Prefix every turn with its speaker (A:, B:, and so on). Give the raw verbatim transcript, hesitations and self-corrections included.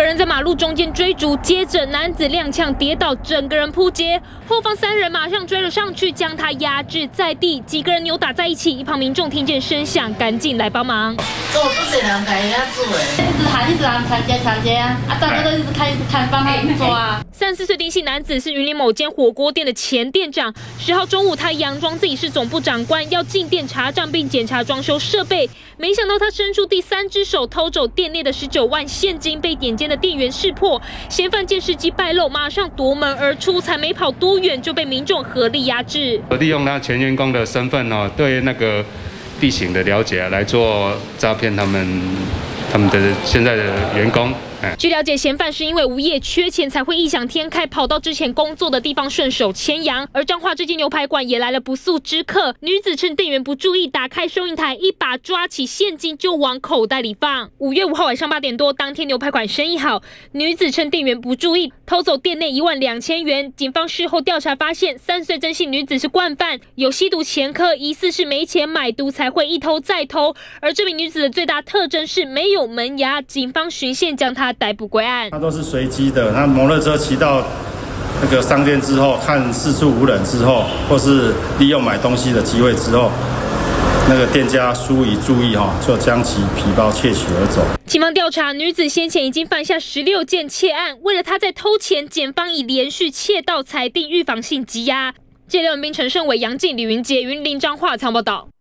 A: 人在马路中间追逐，接着男子踉跄跌倒，整个人扑街，后方三人马上追了上去，将他压制在地，几个人扭打在一起。一旁民众听见声响，赶紧来帮忙。
B: 做不是人家人家做的，
C: 一直喊，一直喊，抢劫，抢劫啊！啊，大家都一直看，一直看，帮他抓。
A: 三十四岁丁姓男子是云林某间火锅店的前店长。十号中午，他佯装自己是总部长官，要进店查账并检查装修设备。没想到他伸出第三只手偷走店内的十九万现金，被点监的店员识破。嫌犯见时机败露，马上夺门而出，才没跑多远就被民众合力压制。
D: 利用他前员工的身份哦，对那个地形的了解来做诈骗他们他们的现在的员工。
A: 据了解，嫌犯是因为无业缺钱才会异想天开，跑到之前工作的地方顺手牵羊。而彰化这间牛排馆也来了不速之客，女子趁店员不注意，打开收银台，一把抓起现金就往口袋里放。五月五号晚上八点多，当天牛排馆生意好，女子趁店员不注意，偷走店内一万两千元。警方事后调查发现，三十岁曾姓女子是惯犯，有吸毒前科，疑似是没钱买毒才会一偷再偷。而这名女子的最大特征是没有门牙，警方循线将她逮捕归案。
E: 它都是随机的，那摩托车骑到那个商店之后，看四处无人之后，或是利用买东西的机会之后，那个店家疏于注意哈，就将其皮包窃取而走。
A: 警方调查，女子先前已经犯下十六件窃案，为了她在偷钱，检方以连续窃盗裁定预防性羁押。记者林陈胜伟、杨静、李云杰、云林彰化采访报道。